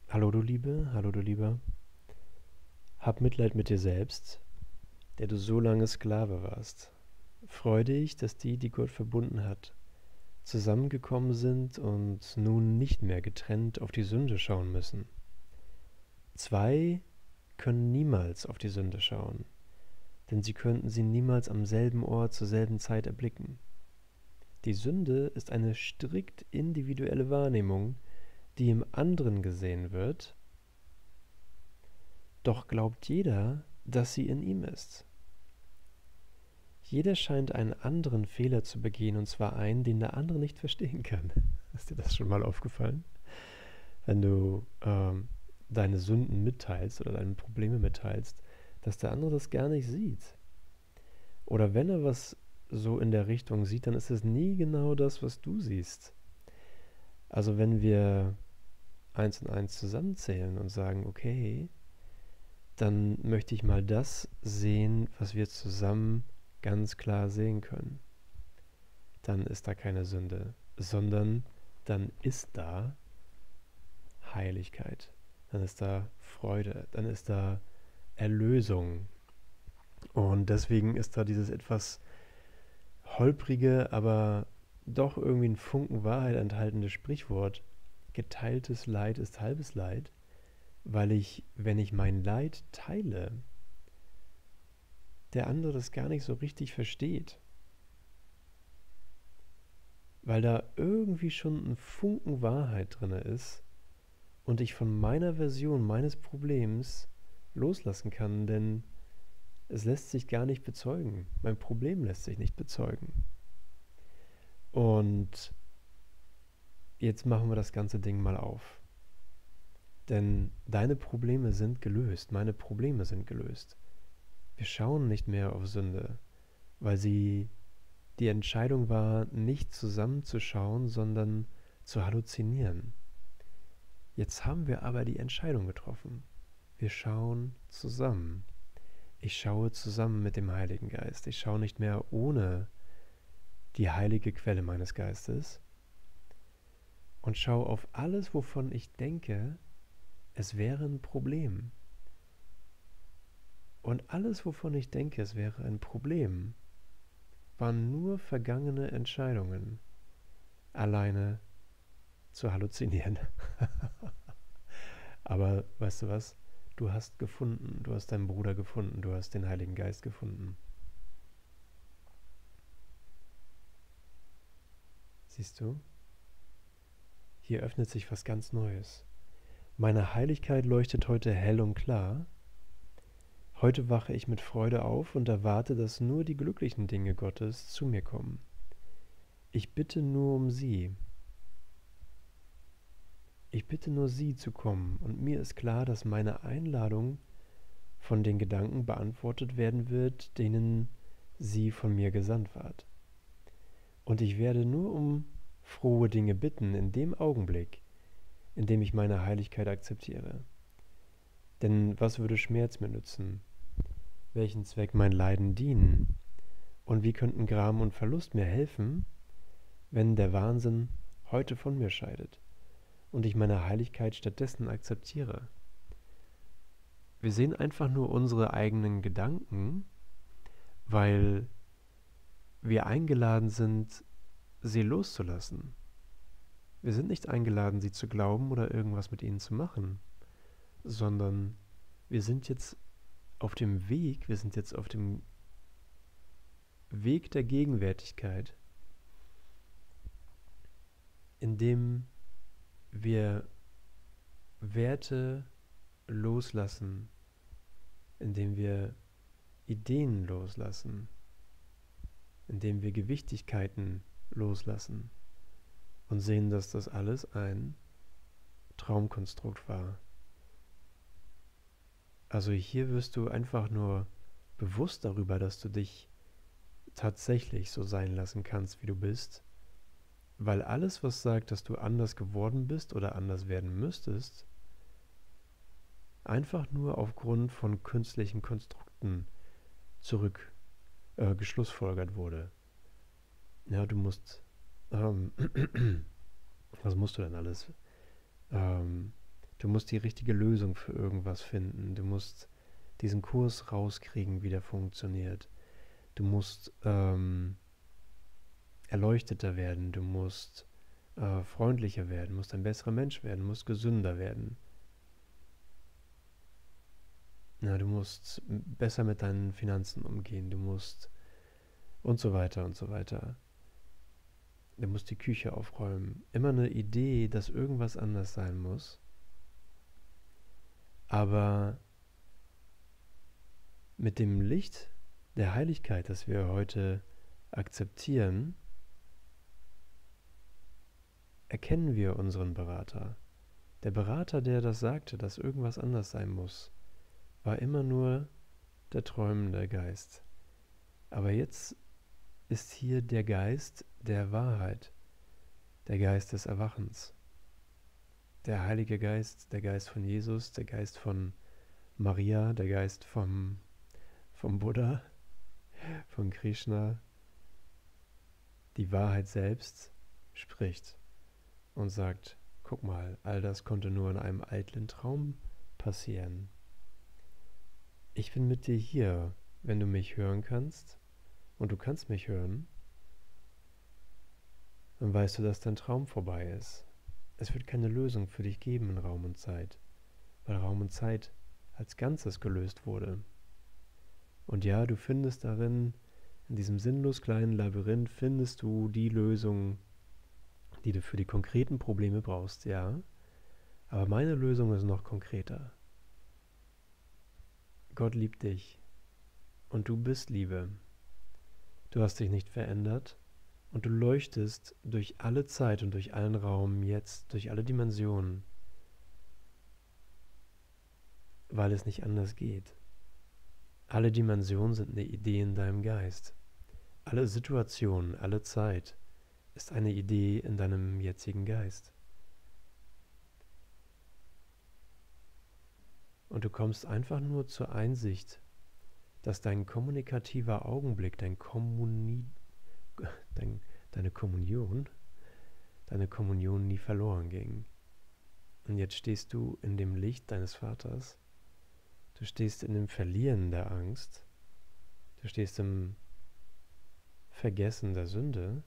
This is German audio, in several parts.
Hallo du Lieber, hab Mitleid mit dir selbst, der du so lange Sklave warst. Freu dich, dass die, die Gott verbunden hat, zusammengekommen sind und nun nicht mehr getrennt auf die Sünde schauen müssen. Zwei können niemals auf die Sünde schauen, denn sie könnten sie niemals am selben Ort zur selben Zeit erblicken. Die Sünde ist eine strikt individuelle Wahrnehmung, die im anderen gesehen wird, doch glaubt jeder, dass sie in ihm ist. Jeder scheint einen anderen Fehler zu begehen, und zwar einen, den der andere nicht verstehen kann. Ist dir das schon mal aufgefallen? Wenn du deine Sünden mitteilst oder deine Probleme mitteilst, dass der andere das gar nicht sieht. Oder wenn er was so in der Richtung sieht, dann ist es nie genau das, was du siehst. Also wenn wir eins und eins zusammenzählen und sagen, okay, dann möchte ich mal das sehen, was wir zusammen ganz klar sehen können. Dann ist da keine Sünde, sondern dann ist da Heiligkeit, dann ist da Freude, dann ist da Erlösung. Und deswegen ist da dieses etwas holprige, aber doch irgendwie ein Funken Wahrheit enthaltende Sprichwort: geteiltes Leid ist halbes Leid, weil wenn ich mein Leid teile, der andere das gar nicht so richtig versteht. Weil da irgendwie schon ein Funken Wahrheit drin ist und ich von meiner Version meines Problems loslassen kann, denn es lässt sich gar nicht bezeugen. Mein Problem lässt sich nicht bezeugen. Und jetzt machen wir das ganze Ding mal auf. Denn deine Probleme sind gelöst, meine Probleme sind gelöst. Wir schauen nicht mehr auf Sünde, weil die Entscheidung war, nicht zusammenzuschauen, sondern zu halluzinieren. Jetzt haben wir aber die Entscheidung getroffen. Wir schauen zusammen. Ich schaue zusammen mit dem Heiligen Geist. Ich schaue nicht mehr ohne die heilige Quelle meines Geistes und schaue auf alles, wovon ich denke, es wäre ein Problem. Und alles, wovon ich denke, es wäre ein Problem, waren nur vergangene Entscheidungen, alleine zu halluzinieren. Aber weißt du was? Du hast gefunden, du hast deinen Bruder gefunden, du hast den Heiligen Geist gefunden. Siehst du? Hier öffnet sich was ganz Neues. Meine Heiligkeit leuchtet heute hell und klar. Heute wache ich mit Freude auf und erwarte, dass nur die glücklichen Dinge Gottes zu mir kommen. Ich bitte nur um sie. Ich bitte nur sie zu kommen, und mir ist klar, dass meine Einladung von den Gedanken beantwortet werden wird, denen sie von mir gesandt ward. Und ich werde nur um frohe Dinge bitten in dem Augenblick, in dem ich meine Heiligkeit akzeptiere. Denn was würde Schmerz mir nützen? Welchen Zweck mein Leiden dienen? Und wie könnten Gram und Verlust mir helfen, wenn der Wahnsinn heute von mir scheidet und ich meine Heiligkeit stattdessen akzeptiere? Wir sehen einfach nur unsere eigenen Gedanken, weil wir eingeladen sind, sie loszulassen. Wir sind nicht eingeladen, sie zu glauben oder irgendwas mit ihnen zu machen, sondern wir sind jetzt auf dem Weg, wir sind jetzt auf dem Weg der Gegenwärtigkeit, in dem wir Werte loslassen, indem wir Ideen loslassen, indem wir Gewichtigkeiten loslassen und sehen, dass das alles ein Traumkonstrukt war. Also hier wirst du einfach nur bewusst darüber, dass du dich tatsächlich so sein lassen kannst, wie du bist, weil alles, was sagt, dass du anders geworden bist oder anders werden müsstest, einfach nur aufgrund von künstlichen Konstrukten geschlussfolgert wurde. Ja, du musst, was musst du denn alles? Ähm, Du musst die richtige Lösung für irgendwas finden. Du musst diesen Kurs rauskriegen, wie der funktioniert. Du musst erleuchteter werden. Du musst freundlicher werden. Du musst ein besserer Mensch werden. Du musst gesünder werden. Ja, du musst besser mit deinen Finanzen umgehen. Du musst und so weiter und so weiter. Du musst die Küche aufräumen. Immer eine Idee, dass irgendwas anders sein muss. Aber mit dem Licht der Heiligkeit, das wir heute akzeptieren, erkennen wir unseren Berater. Der Berater, der das sagte, dass irgendwas anders sein muss, war immer nur der träumende Geist. Aber jetzt ist hier der Geist der Wahrheit, der Geist des Erwachens, der Heilige Geist, der Geist von Jesus, der Geist von Maria, der Geist vom Buddha, von Krishna. Die Wahrheit selbst spricht und sagt, guck mal, all das konnte nur in einem eitlen Traum passieren. Ich bin mit dir hier, wenn du mich hören kannst, und du kannst mich hören, dann weißt du, dass dein Traum vorbei ist. Es wird keine Lösung für dich geben in Raum und Zeit, weil Raum und Zeit als Ganzes gelöst wurde. Und ja, du findest darin, in diesem sinnlos kleinen Labyrinth, findest du die Lösung, die du für die konkreten Probleme brauchst, ja. Aber meine Lösung ist noch konkreter. Gott liebt dich und du bist Liebe. Du hast dich nicht verändert und du leuchtest durch alle Zeit und durch allen Raum jetzt, durch alle Dimensionen, weil es nicht anders geht. Alle Dimensionen sind eine Idee in deinem Geist. Alle Situationen, alle Zeit ist eine Idee in deinem jetzigen Geist. Und du kommst einfach nur zur Einsicht, dass dein kommunikativer Augenblick, deine Kommunion nie verloren ging. Und jetzt stehst du in dem Licht deines Vaters. Du stehst in dem Verlieren der Angst. Du stehst im Vergessen der Sünde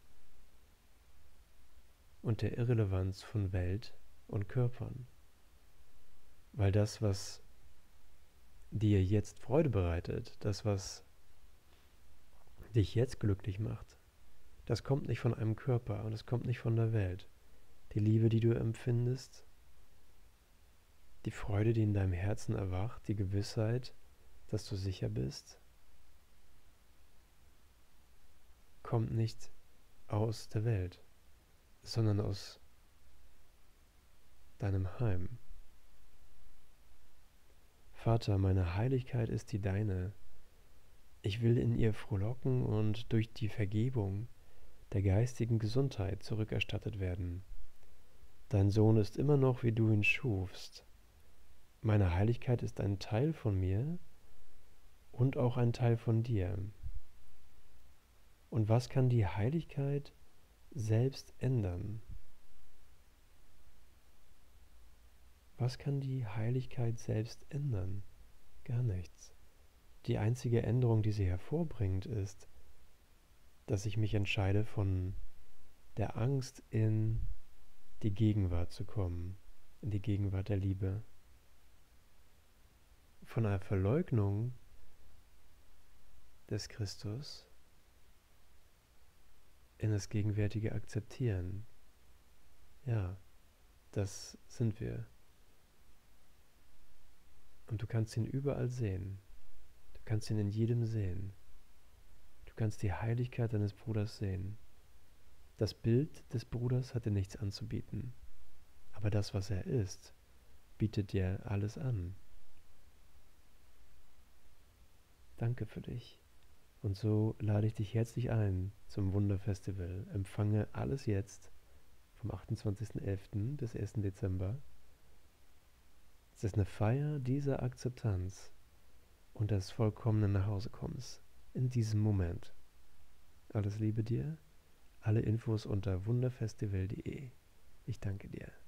und der Irrelevanz von Welt und Körpern. Weil das, was dir jetzt Freude bereitet, das, was dich jetzt glücklich macht, das kommt nicht von einem Körper und es kommt nicht von der Welt. Die Liebe, die du empfindest, die Freude, die in deinem Herzen erwacht, die Gewissheit, dass du sicher bist, kommt nicht aus der Welt, sondern aus deinem Heim. Vater, meine Heiligkeit ist die deine. Ich will in ihr frohlocken und durch die Vergebung der geistigen Gesundheit zurückerstattet werden. Dein Sohn ist immer noch, wie du ihn schufst. Meine Heiligkeit ist ein Teil von mir und auch ein Teil von dir. Und was kann die Heiligkeit selbst ändern? Was kann die Heiligkeit selbst ändern? Gar nichts. Die einzige Änderung, die sie hervorbringt, ist, dass ich mich entscheide, von der Angst in die Gegenwart zu kommen, in die Gegenwart der Liebe. Von einer Verleugnung des Christus in das gegenwärtige Akzeptieren. Ja, das sind wir. Und du kannst ihn überall sehen. Du kannst ihn in jedem sehen. Du kannst die Heiligkeit deines Bruders sehen. Das Bild des Bruders hat dir nichts anzubieten. Aber das, was er ist, bietet dir alles an. Danke für dich. Und so lade ich dich herzlich ein zum Wunderfestival. Empfange alles jetzt vom 28.11. bis 1. Dezember. Es ist eine Feier dieser Akzeptanz und des vollkommenen Nachhausekommens in diesem Moment. Alles Liebe dir, alle Infos unter wunderfestival.de. Ich danke dir.